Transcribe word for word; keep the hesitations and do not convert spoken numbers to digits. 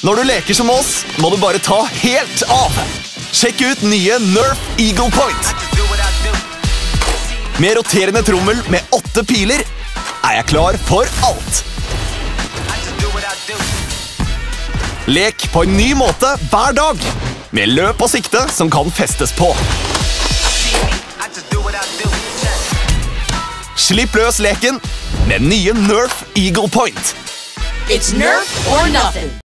Når du leker som oss, må du bare ta helt av. Sjekk ut nye Nerf Eagle Point. Med roterende trommel med åtte piler er jeg klar for alt. Lek på en ny måte hver dag, med løp og sikte som kan festes på. Slipp løs leken med nye Nerf Eagle Point. It's Nerf or nothing.